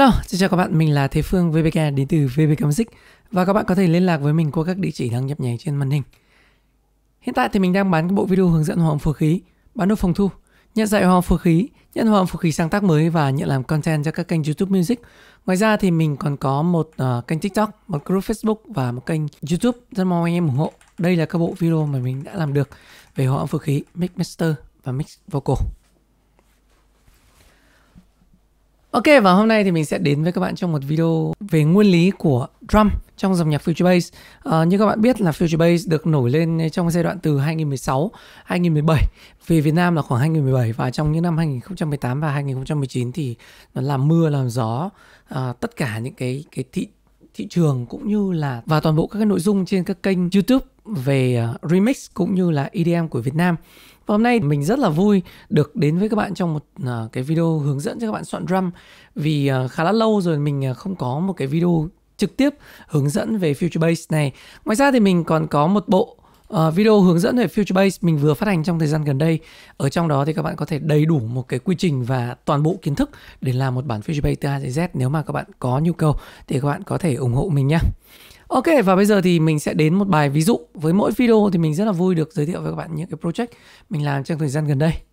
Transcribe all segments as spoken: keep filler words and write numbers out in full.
Hello, xin chào các bạn, mình là Thế Phương vê bê ca đến từ vê bê ca Music và các bạn có thể liên lạc với mình qua các địa chỉ đang nhấp nháy trên màn hình. Hiện tại thì mình đang bán cái bộ video hướng dẫn hòa âm phối khí, bán đồ phòng thu, nhận dạy hòa âm phối khí, nhận hòa âm phối khí sáng tác mới và nhận làm content cho các kênh YouTube Music. Ngoài ra thì mình còn có một uh, kênh TikTok, một group Facebook và một kênh YouTube, rất mong anh em ủng hộ. Đây là các bộ video mà mình đã làm được về hòa âm phối khí, mix master và mix vocal. Ok, và hôm nay thì mình sẽ đến với các bạn trong một video về nguyên lý của drum trong dòng nhạc Future Bass. À, như các bạn biết là Future Bass được nổi lên trong giai đoạn từ hai nghìn không trăm mười sáu đến hai nghìn không trăm mười bảy. Về Việt Nam là khoảng hai nghìn không trăm mười bảy và trong những năm hai nghìn không trăm mười tám và hai nghìn không trăm mười chín thì nó làm mưa làm gió à, tất cả những cái cái thị thị trường cũng như là và toàn bộ các cái nội dung trên các kênh YouTube về uh, remix cũng như là e đê em của Việt Nam. Và hôm nay mình rất là vui được đến với các bạn trong một uh, cái video hướng dẫn cho các bạn soạn drum. Vì uh, khá là lâu rồi mình uh, không có một cái video trực tiếp hướng dẫn về Future Bass này. Ngoài ra thì mình còn có một bộ uh, video hướng dẫn về Future Bass mình vừa phát hành trong thời gian gần đây. Ở trong đó thì các bạn có thể đầy đủ một cái quy trình và toàn bộ kiến thức để làm một bản Future Bass từ A đến Z. Nếu mà các bạn có nhu cầu thì các bạn có thể ủng hộ mình nhé. Ok, và bây giờ thì mình sẽ đến một bài ví dụ. Với mỗi video thì mình rất là vui được giới thiệu với các bạn những cái project mình làm trong thời gian gần đây.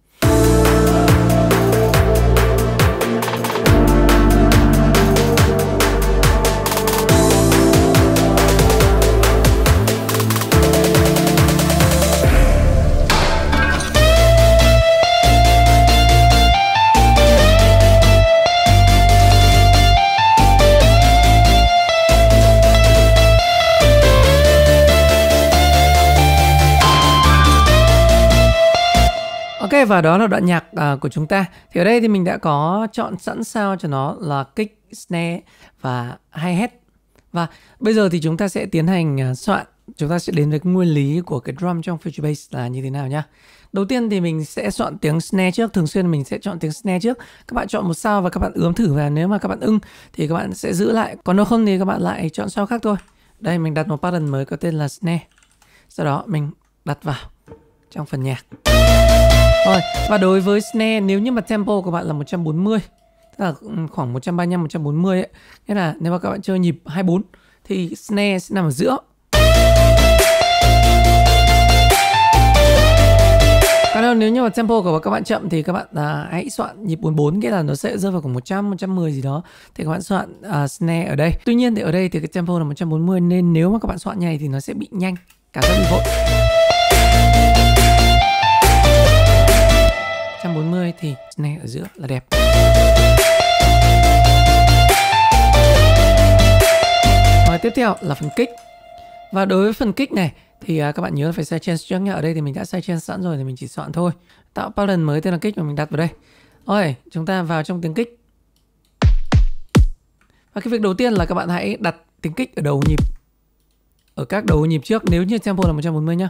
Ok, và đó là đoạn nhạc uh, của chúng ta. Thì ở đây thì mình đã có chọn sẵn sao cho nó là kick, snare và hi-hat. Và bây giờ thì chúng ta sẽ tiến hành uh, soạn. Chúng ta sẽ đến với cái nguyên lý của cái drum trong Future Bass là như thế nào nhá. Đầu tiên thì mình sẽ soạn tiếng snare trước. Thường xuyên mình sẽ chọn tiếng snare trước. Các bạn chọn một sao và các bạn ướm thử, và nếu mà các bạn ưng thì các bạn sẽ giữ lại. Còn nếu không thì các bạn lại chọn sao khác thôi. Đây, mình đặt một pattern mới có tên là snare. Sau đó mình đặt vào trong phần nhạc. Rồi, và đối với snare, nếu như mà tempo của bạn là một trăm bốn mươi, tức là khoảng một trăm ba mươi lăm, một trăm bốn mươi ấy, nghĩa là nếu mà các bạn chơi nhịp hai mươi bốn thì snare sẽ nằm ở giữa. Còn nếu như mà tempo của các bạn chậm thì các bạn à, hãy soạn nhịp bốn mươi bốn, nghĩa là nó sẽ rơi vào khoảng một trăm, một trăm mười gì đó. Thì các bạn soạn à, snare ở đây. Tuy nhiên thì ở đây thì cái tempo là một trăm bốn mươi, nên nếu mà các bạn soạn nhảy thì nó sẽ bị nhanh, cảm giác bị vội. một trăm bốn mươi thì snare ở giữa là đẹp. Rồi tiếp theo là phần kick. Và đối với phần kick này thì uh, các bạn nhớ là phải sidechain trước nhá. Ở đây thì mình đã sidechain sẵn rồi thì mình chỉ soạn thôi. Tạo pattern mới tên là kick và mình đặt vào đây. Rồi, chúng ta vào trong tiếng kick. Và cái việc đầu tiên là các bạn hãy đặt tiếng kick ở đầu nhịp. Ở các đầu nhịp trước, nếu như tempo là một trăm bốn mươi nhá.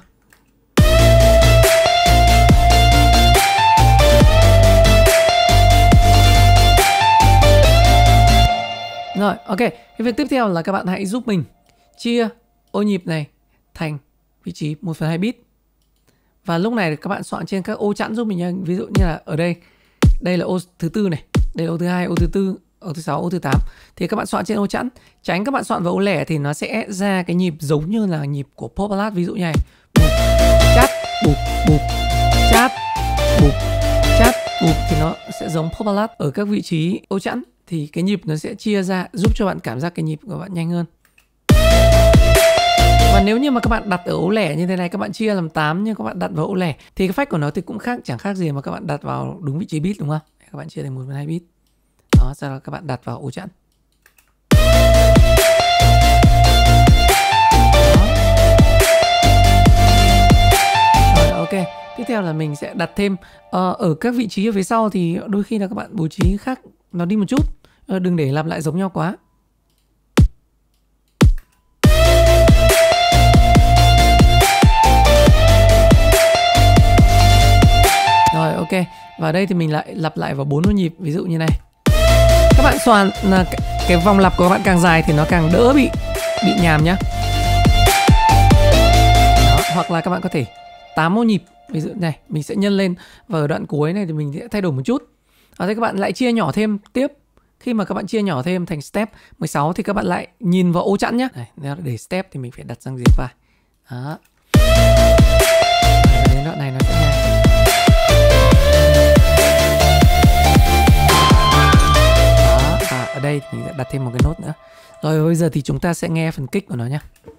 Rồi, ok. Cái việc tiếp theo là các bạn hãy giúp mình chia ô nhịp này thành vị trí một phần hai beat. Và lúc này các bạn soạn trên các ô chẵn giúp mình nha. Ví dụ như là ở đây, đây là ô thứ tư này, đây là ô thứ hai, ô thứ tư, ô thứ sáu, ô thứ tám. Thì các bạn soạn trên ô chẵn. Tránh các bạn soạn vào ô lẻ thì nó sẽ ra cái nhịp giống như là nhịp của pop ballad. Ví dụ như này, bụp, chát, bụp, bụp, chát, bụp, chát, bụp. Thì nó sẽ giống pop ballad ở các vị trí ô chẵn. Thì cái nhịp nó sẽ chia ra giúp cho bạn cảm giác cái nhịp của bạn nhanh hơn. Và nếu như mà các bạn đặt ở ô lẻ như thế này, các bạn chia làm tám nhưng các bạn đặt vào ô lẻ thì cái phách của nó thì cũng khác, chẳng khác gì mà các bạn đặt vào đúng vị trí beat, đúng không? Các bạn chia thành một phần hai beat. Đó, sau đó các bạn đặt vào ô chẵn. Rồi, ok. Tiếp theo là mình sẽ đặt thêm uh, ở các vị trí ở phía sau thì đôi khi là các bạn bố trí khác nó đi một chút. Đừng để làm lại giống nhau quá. Rồi, ok. Và đây thì mình lại lặp lại vào bốn ô nhịp, ví dụ như này. Các bạn soạn là cái vòng lặp của các bạn càng dài thì nó càng đỡ bị bị nhàm nhá. Đó, hoặc là các bạn có thể tám ô nhịp, ví dụ này, mình sẽ nhân lên và ở đoạn cuối này thì mình sẽ thay đổi một chút. Ở đây các bạn lại chia nhỏ thêm tiếp Khi mà các bạn chia nhỏ thêm thành step mười sáu thì các bạn lại nhìn vào ô chẵn nhé. Này, nếu để step thì mình phải đặt răng diệp vào. Đó. Đến đoạn này nó sẽ nhanh. Đó, và ở đây thì mình sẽ đặt thêm một cái nốt nữa. Rồi bây giờ thì chúng ta sẽ nghe phần kick của nó nhé.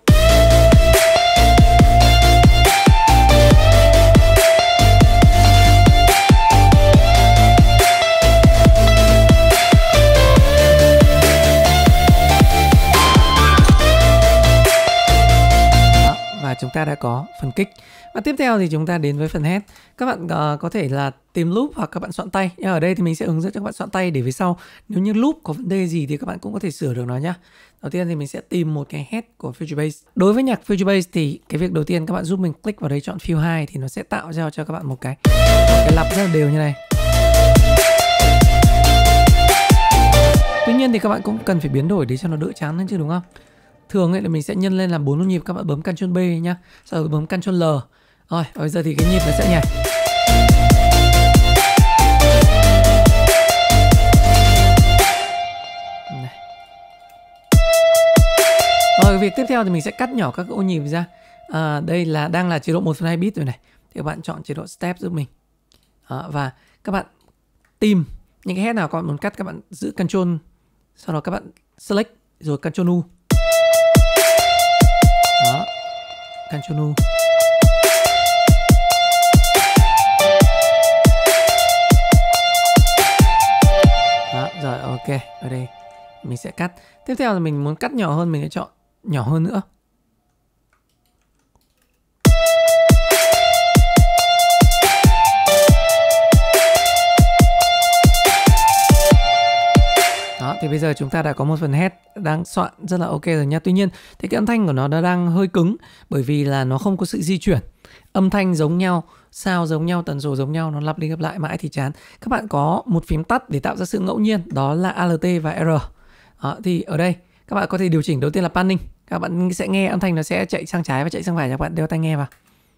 Và chúng ta đã có phần kick. Và tiếp theo thì chúng ta đến với phần head. Các bạn uh, có thể là tìm loop hoặc các bạn soạn tay. Nhưng ở đây thì mình sẽ hướng dẫn cho các bạn soạn tay để về sau nếu như loop có vấn đề gì thì các bạn cũng có thể sửa được nó nhá. Đầu tiên thì mình sẽ tìm một cái head của Futurebase. Đối với nhạc Futurebase thì cái việc đầu tiên các bạn giúp mình click vào đây chọn Fill hai thì nó sẽ tạo ra cho các bạn một cái một cái lặp rất là đều như này. Tuy nhiên thì các bạn cũng cần phải biến đổi để cho nó đỡ chán hơn chứ đúng không? Thường ấy là mình sẽ nhân lên làm bốn nốt nhịp, các bạn bấm Ctrl B nhá, sau rồi bấm Ctrl L. Rồi, bây giờ thì cái nhịp nó sẽ nhảy. Này. Rồi, việc tiếp theo thì mình sẽ cắt nhỏ các ô nhịp ra. À, đây là đang là chế độ một phần hai bit rồi này. Thì các bạn chọn chế độ step giúp mình. Đó, và các bạn tìm những cái head nào các bạn muốn cắt, các bạn giữ Ctrl, sau đó các bạn select rồi Ctrl U. Đó, Ctrl U. Đó, rồi ok, ở đây mình sẽ cắt. Tiếp theo là mình muốn cắt nhỏ hơn, mình sẽ chọn nhỏ hơn nữa. Đó, thì bây giờ chúng ta đã có một phần head đang soạn rất là ok rồi nha. Tuy nhiên thì cái âm thanh của nó đã đang hơi cứng bởi vì là nó không có sự di chuyển. Âm thanh giống nhau, sound giống nhau, tần số giống nhau, nó lặp đi lặp lại mãi thì chán. Các bạn có một phím tắt để tạo ra sự ngẫu nhiên, đó là Alt và R. Đó, thì ở đây các bạn có thể điều chỉnh, đầu tiên là panning. Các bạn sẽ nghe âm thanh nó sẽ chạy sang trái và chạy sang phải, các bạn đeo tai nghe vào.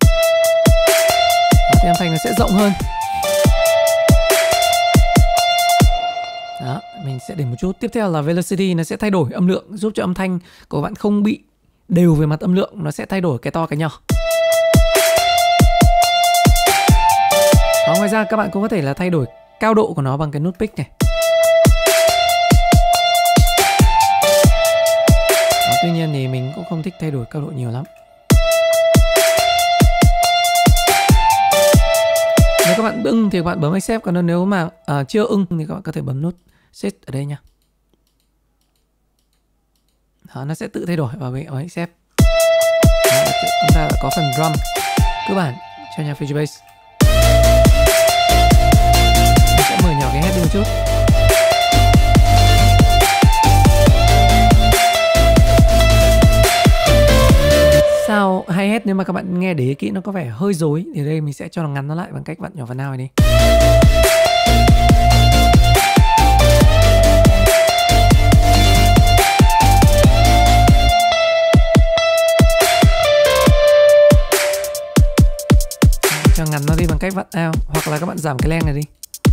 Đó, thì âm thanh nó sẽ rộng hơn. Đó, mình sẽ để một chút. Tiếp theo là velocity, nó sẽ thay đổi âm lượng, giúp cho âm thanh của bạn không bị đều về mặt âm lượng, nó sẽ thay đổi cái to cái nhỏ. Đó, ngoài ra các bạn cũng có thể là thay đổi cao độ của nó bằng cái nút pick này. Đó, tuy nhiên thì mình cũng không thích thay đổi cao độ nhiều lắm. Nếu các bạn ưng thì các bạn bấm accept, còn nếu mà uh, chưa ưng thì các bạn có thể bấm nút shift ở đây nha. Đó, nó sẽ tự thay đổi và bấm accept. Đó, chúng ta đã có phần drum cơ bản cho nhạc Futurebase. Mình sẽ mở nhỏ cái head đi một chút. Sao hi-hat nếu mà các bạn nghe để ý kỹ nó có vẻ hơi rối thì đây mình sẽ cho nó ngắn nó lại bằng cách vặn nhỏ phần nào này đi. Cho ngắn nó đi bằng cách vặn out, hoặc là các bạn giảm cái len này đi.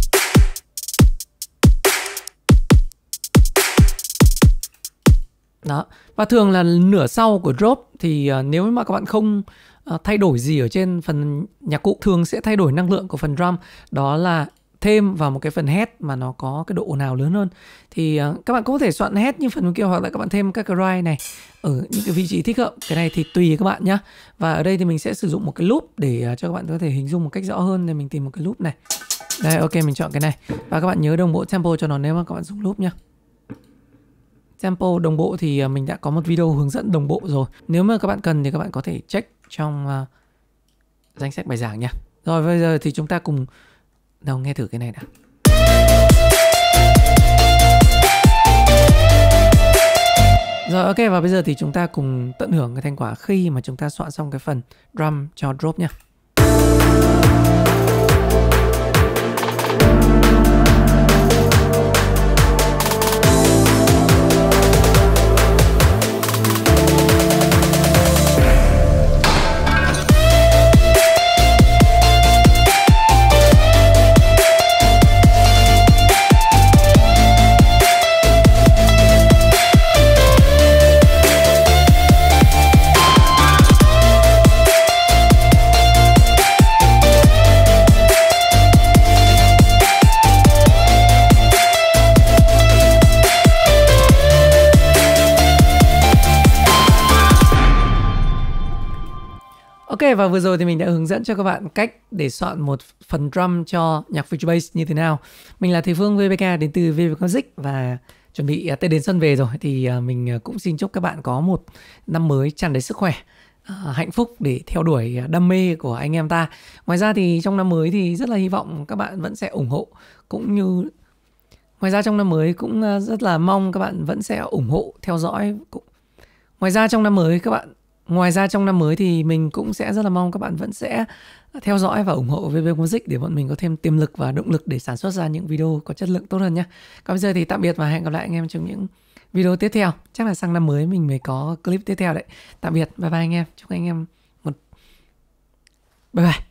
Đó, và thường là nửa sau của drop thì uh, nếu mà các bạn không uh, thay đổi gì ở trên phần nhạc cụ, thường sẽ thay đổi năng lượng của phần drum, đó là thêm vào một cái phần head mà nó có cái độ ồn ào lớn hơn. Thì uh, các bạn cũng có thể soạn head như phần kia, hoặc là các bạn thêm các cái ride này ở những cái vị trí thích hợp. Cái này thì tùy các bạn nhé. Và ở đây thì mình sẽ sử dụng một cái loop để uh, cho các bạn có thể hình dung một cách rõ hơn. Nên mình tìm một cái loop này. Đây, ok, mình chọn cái này. Và các bạn nhớ đồng bộ tempo cho nó nếu mà các bạn dùng loop nhé. Tempo đồng bộ thì mình đã có một video hướng dẫn đồng bộ rồi. Nếu mà các bạn cần thì các bạn có thể check trong uh, danh sách bài giảng nha. Rồi bây giờ thì chúng ta cùng đâu nghe thử cái này đã. Rồi ok, và bây giờ thì chúng ta cùng tận hưởng cái thành quả khi mà chúng ta soạn xong cái phần drum cho drop nha. Ok, và vừa rồi thì mình đã hướng dẫn cho các bạn cách để soạn một phần drum cho nhạc Future Bass như thế nào. Mình là Thầy Phương vê bê ca đến từ vê bê ca Music và chuẩn bị Tết đến xuân về rồi thì mình cũng xin chúc các bạn có một năm mới tràn đầy sức khỏe, hạnh phúc để theo đuổi đam mê của anh em ta. Ngoài ra thì trong năm mới thì rất là hy vọng các bạn vẫn sẽ ủng hộ cũng như Ngoài ra trong năm mới cũng rất là mong các bạn vẫn sẽ ủng hộ, theo dõi. Ngoài ra trong năm mới các bạn Ngoài ra trong năm mới thì mình cũng sẽ rất là mong các bạn vẫn sẽ theo dõi và ủng hộ vê bê ca Music để bọn mình có thêm tiềm lực và động lực để sản xuất ra những video có chất lượng tốt hơn nhé. Còn bây giờ thì tạm biệt và hẹn gặp lại anh em trong những video tiếp theo. Chắc là sang năm mới mình mới có clip tiếp theo đấy. Tạm biệt, bye bye anh em. Chúc anh em một... Bye bye.